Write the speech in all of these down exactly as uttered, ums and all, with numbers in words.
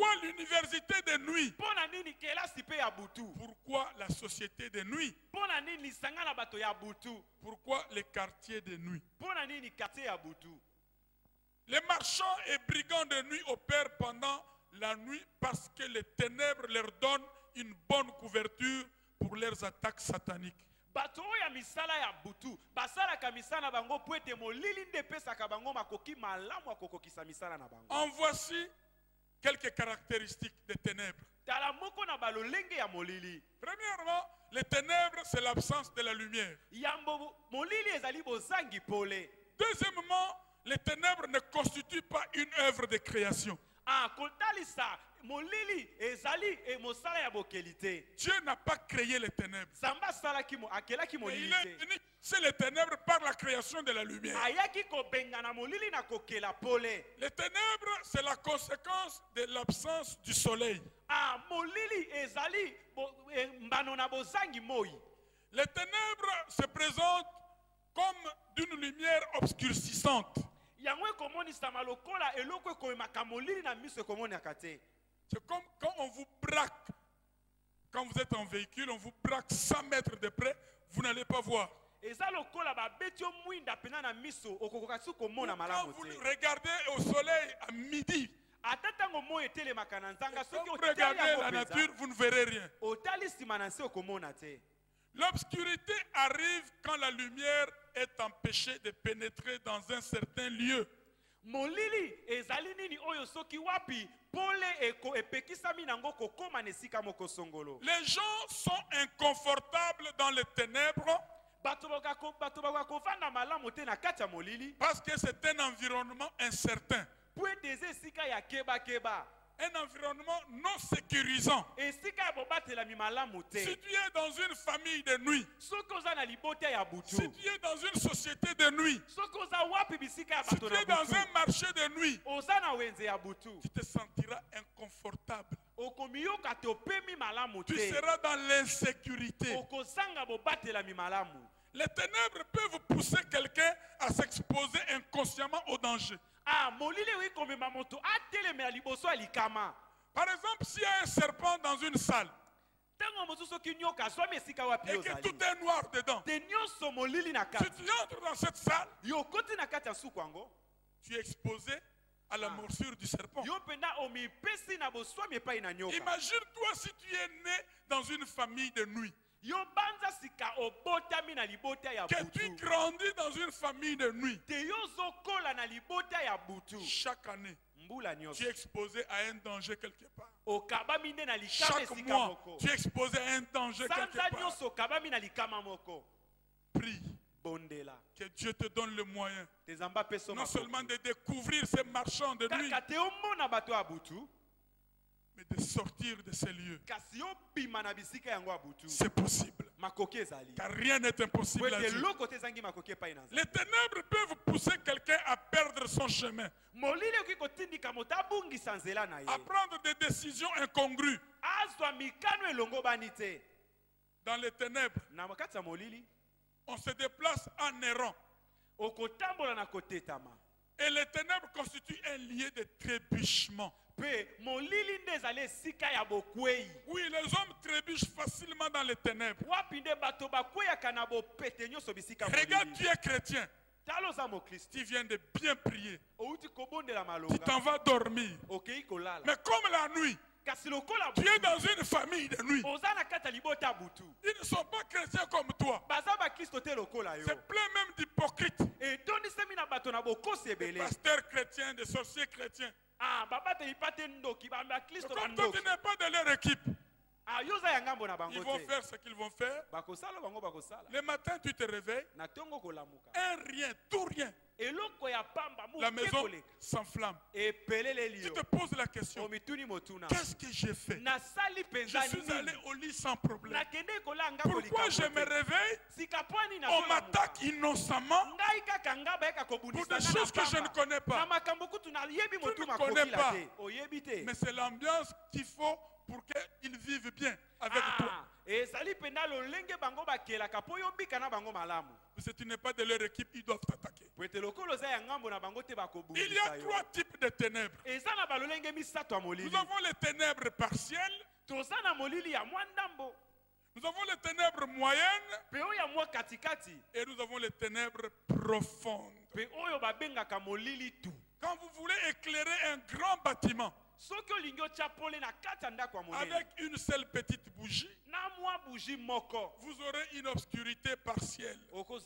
Pourquoi l'université de nuit? Pona nini kelasi pe ya butu? Pourquoi la société de nuit? Pona nini lisanga na bato ya butu? Pourquoi les quartiers de nuit? Pona nini quartier ya butu? Les marchands et brigands de nuit opèrent pendant la nuit parce que les ténèbres leur donnent une bonne couverture pour leurs attaques sataniques. Bato ya misala ya butu basala ka misala bango po ete molili nde pesaka bango makoki malamu akokokisa misala na bango. En voici quelques caractéristiques des ténèbres. Tala moko na balolenge ya molili. Premièrement, les ténèbres, c'est l'absence de la lumière. Yambo molili ezali bozangi pole. Deuxièmement, les ténèbres ne constituent pas une œuvre de création. Ah, kotalisa molili ezali e mosala ya bokelite. Dieu n'a pas créé les ténèbres. Samba sala ki mo akela ki Mais molili. il est venu, c'est les ténèbres par la création de la lumière. Ayaki ko benga na molili na kokela pole. Les ténèbres, c'est la conséquence de l'absence du soleil. Ah, molili ezali mbano na bozangi moi. Les ténèbres se présentent comme d'une lumière obscurcissante. C'est comme quand on vous braque. Quand vous êtes en véhicule, on vous braque cent mètres de près, vous n'allez pas voir. Ou quand vous regardez au soleil à midi, quand vous regardez la nature, vous ne verrez rien. L'obscurité arrive quand la lumière est empêchée de pénétrer dans un certain lieu. Les gens sont inconfortables dans les ténèbres parce que c'est un environnement incertain. Un environnement non sécurisant. Si tu es dans une famille de nuit, si tu es dans une société de nuit, si tu es dans un marché de nuit, tu te sentiras inconfortable. Tu seras dans l'insécurité. Les ténèbres peuvent pousser quelqu'un à s'exposer inconsciemment au danger. Par exemple, s'il y a un serpent dans une salle et que tout est noir dedans, si tu entres dans cette salle, tu es exposé à la morsure du serpent. Imagine-toi si tu es né dans une famille de nuit. Que tu grandis dans une famille de nuit. Chaque année, tu es exposé à un danger quelque part. Chaque mois, tu es exposé à un danger quelque part. Prie. Que Dieu te donne le moyen non seulement de découvrir ces marchands de nuit, mais de sortir de ces lieux. C'est possible. Car rien n'est impossible à Dieu. Les ténèbres peuvent pousser quelqu'un à perdre son chemin, à prendre des décisions incongrues. Dans les ténèbres, on se déplace en errant. Et les ténèbres constituent un lieu de trébuchement. Oui, les hommes trébuchent facilement dans les ténèbres. Regarde, tu es chrétien. Tu viens de bien prier. Tu t'en vas dormir. Mais comme la nuit, tu es dans une famille de nuit. Ils ne sont pas chrétiens comme toi. C'est plein même d'hypocrites. Des pasteurs chrétiens, des sorciers chrétiens. Comme toi, tu n'es pas de leur équipe. Ils vont faire ce qu'ils vont faire. Le matin, tu te réveilles. Un rien, tout rien. La maison s'enflamme. Tu te poses la question, qu'est-ce que j'ai fait? Je suis allé au lit sans problème. Pourquoi je me réveille? On m'attaque innocemment pour des choses que je ne connais pas. Tu ne connais pas. Mais c'est l'ambiance qu'il faut pour qu'ils vivent bien avec ah, toi. Mais si tu n'es pas de leur équipe, ils doivent t'attaquer. Il y a trois types de ténèbres. Nous avons les ténèbres partielles. Nous avons les ténèbres moyennes. Et nous avons les ténèbres profondes. Quand vous voulez éclairer un grand bâtiment avec une seule petite bougie, vous aurez une obscurité partielle.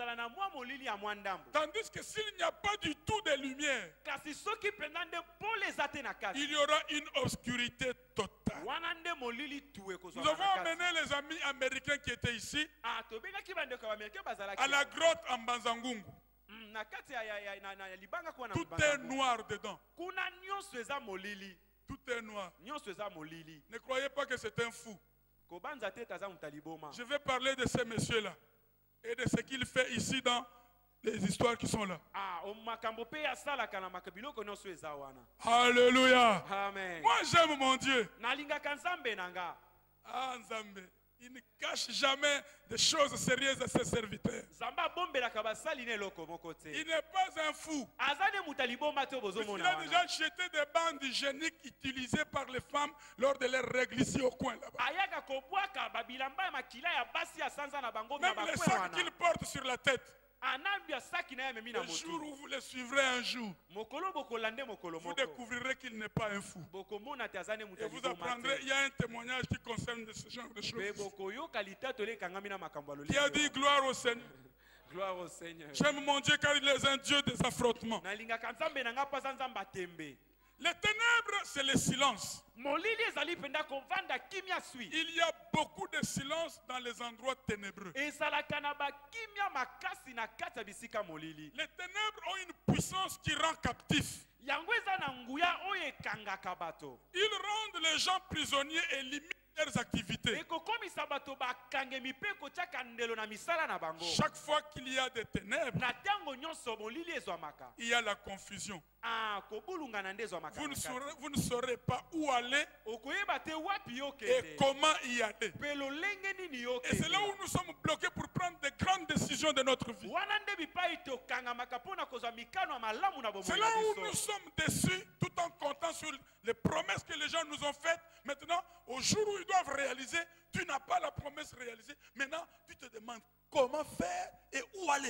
Tandis que s'il n'y a pas du tout de lumière, il y aura une obscurité totale. Nous avons amené les amis américains qui étaient ici à la grotte en Banzangungu. Tout est noir dedans. Tout est noir. Ne croyez pas que c'est un fou. Je vais parler de ces messieurs-là et de ce qu'il fait ici dans les histoires qui sont là. Alléluia. Amen. Moi j'aime mon Dieu. Ah, Nzambe. Il ne cache jamais des choses sérieuses à ses serviteurs. Il n'est pas un fou. Il a déjà jeté des bandes hygiéniques utilisées par les femmes lors de leurs règles ici au coin là-bas. Même les sacs qu'ils portent sur la tête. Le jour où vous le suivrez un jour, vous découvrirez qu'il n'est pas un fou. Et vous apprendrez, il y a un témoignage qui concerne ce genre de choses. Qui a dit gloire au Seigneur. Gloire au Seigneur. J'aime mon Dieu car il est un Dieu des affrontements. Les ténèbres, c'est le silence. Il y a beaucoup de silence dans les endroits ténébreux. Les ténèbres ont une puissance qui rend captif. Ils rendent les gens prisonniers et limitent leurs activités. Chaque fois qu'il y a des ténèbres, il y a la confusion. Vous ne saurez, vous ne saurez pas où aller et comment y aller. Et c'est là où nous sommes bloqués pour prendre de grandes décisions de notre vie. C'est là où nous sommes déçus tout en comptant sur les promesses que les gens nous ont faites. Maintenant, au jour où ils doivent réaliser, tu n'as pas la promesse réalisée. Maintenant, tu te demandes comment faire et où aller.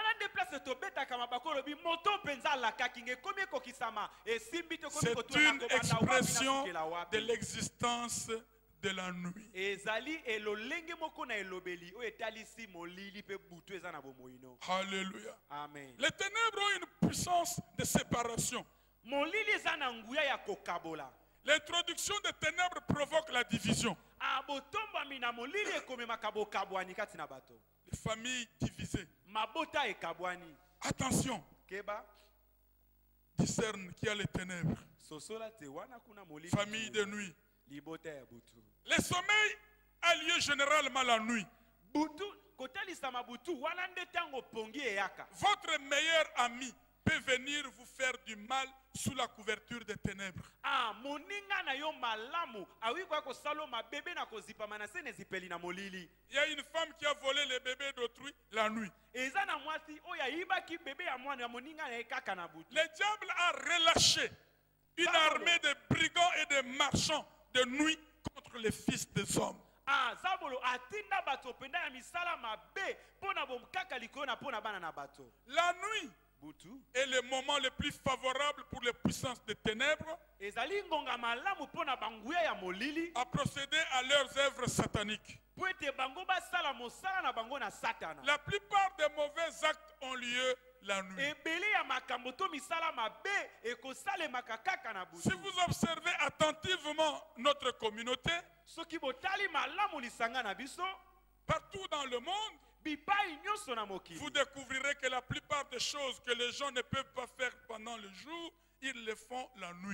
C'est une expression de l'existence de la nuit. Alléluia. Amen. Les ténèbres ont une puissance de séparation. L'introduction des ténèbres provoque la division. Les familles divisées. Attention. Discerne qu'il y a les ténèbres. Famille de nuit. Le sommeil a lieu généralement la nuit. Votre meilleur ami peut venir vous faire du mal sous la couverture des ténèbres. Il y a une femme qui a volé les bébés d'autrui la nuit. Le diable a relâché une armée de brigands et de marchands de nuit contre les fils des hommes. La nuit est le moment le plus favorable pour les puissances des ténèbres à procéder à leurs œuvres sataniques. La plupart des mauvais actes ont lieu la nuit. Si vous observez attentivement notre communauté, partout dans le monde, vous découvrirez que la plupart des choses que les gens ne peuvent pas faire pendant le jour, ils le font la nuit.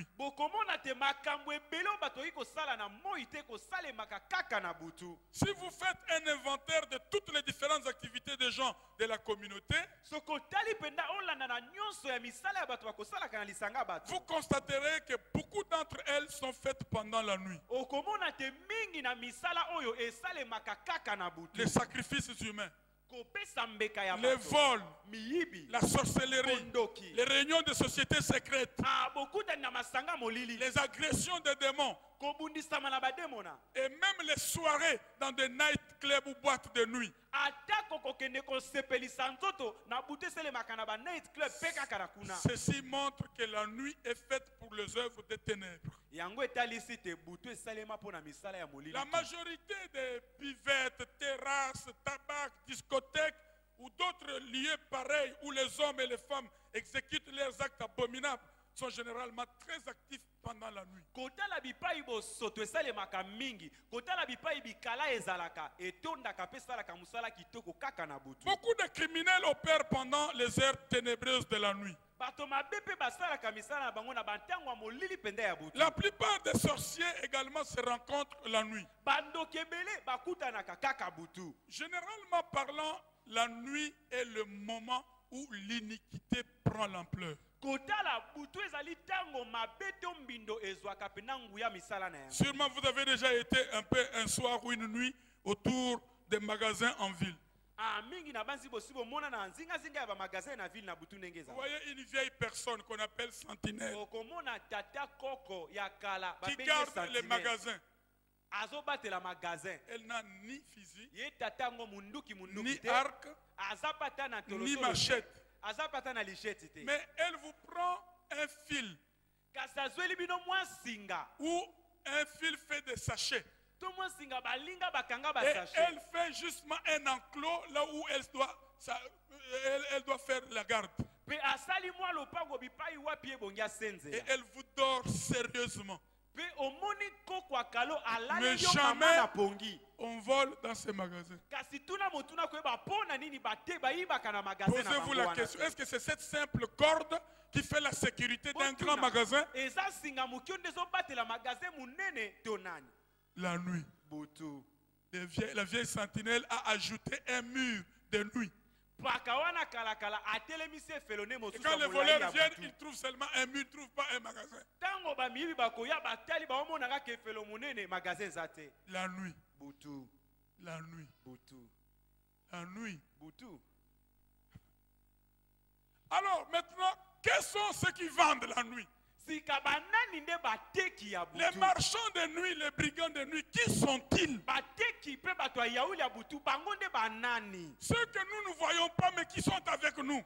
Si vous faites un inventaire de toutes les différentes activités des gens de la communauté, vous constaterez que beaucoup d'entre elles sont faites pendant la nuit. Les sacrifices humains, les vols, la sorcellerie, les réunions de sociétés secrètes, les agressions des démons, et même les soirées dans des night clubs ou boîtes de nuit. Ceci montre que la nuit est faite pour les œuvres des ténèbres. La majorité des buvettes, terrasses, tabac, discothèques ou d'autres lieux pareils où les hommes et les femmes exécutent leurs actes abominables sont généralement très actifs pendant la nuit. Beaucoup de criminels opèrent pendant les heures ténébreuses de la nuit. La plupart des sorciers également se rencontrent la nuit. Généralement parlant, la nuit est le moment où l'iniquité prend l'ampleur. Sûrement vous avez déjà été un peu un soir ou une nuit autour des magasins en ville. Vous voyez une vieille personne qu'on appelle sentinelle qui garde les magasins. Elle n'a ni fusil, ni arc, ni machette. Mais elle vous prend un fil ou un fil fait de sachets. Et elle fait justement un enclos là où elle doit, ça, elle, elle doit faire la garde. Et elle vous dort sérieusement. Mais jamais on vole dans ces magasins. Posez-vous la question, est-ce que c'est cette simple corde qui fait la sécurité d'un grand magasin? La nuit. Vieilles, la vieille sentinelle a ajouté un mur de nuit. Et quand les voleurs viennent, ils trouvent seulement un mur, ils ne trouvent pas un magasin. La nuit. La nuit. La nuit. Alors maintenant, quels sont ceux qui vendent la nuit? Les marchands de nuit, les brigands de nuit, qui sont-ils? Ceux que nous ne voyons pas mais qui sont avec nous.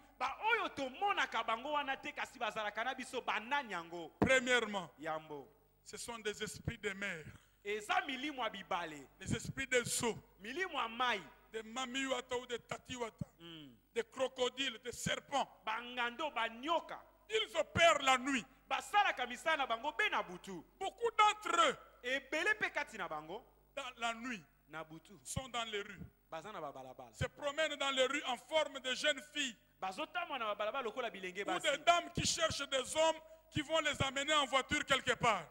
Premièrement, ce sont des esprits de mer, des esprits de seaux, des mamiwata ou des tatiwata, mm. des crocodiles, des serpents. Ils opèrent la nuit. Beaucoup d'entre eux, dans la nuit, sont dans les rues, se promènent dans les rues en forme de jeunes filles ou des dames qui cherchent des hommes qui vont les amener en voiture quelque part.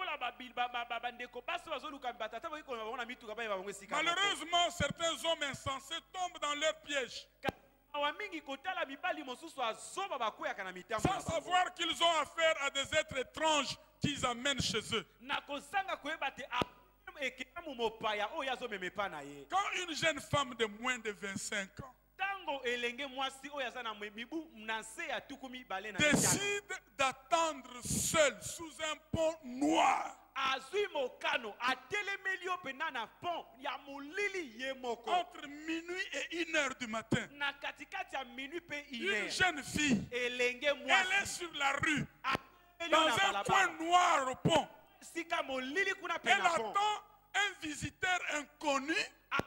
Malheureusement, certains hommes insensés tombent dans leur piège sans savoir qu'ils ont affaire à des êtres étranges qu'ils amènent chez eux. Quand une jeune femme de moins de vingt-cinq ans décide d'attendre seule sous un pont noir entre minuit et une heure du matin, une jeune fille, elle est sur la rue dans un coin noir au pont. Elle attend un visiteur inconnu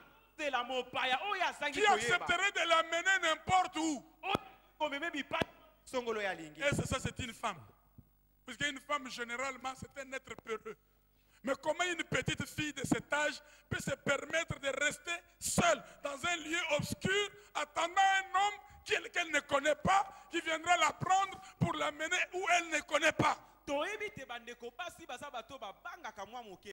qui accepterait de l'amener n'importe où. Et c'est ça, c'est une femme. Parce qu'une femme, généralement, c'est un être peureux. Mais comment une petite fille de cet âge peut se permettre de rester seule dans un lieu obscur, attendant un homme qu'elle ne connaît pas, qui viendra la prendre pour pour l'amener où elle ne connaît pas.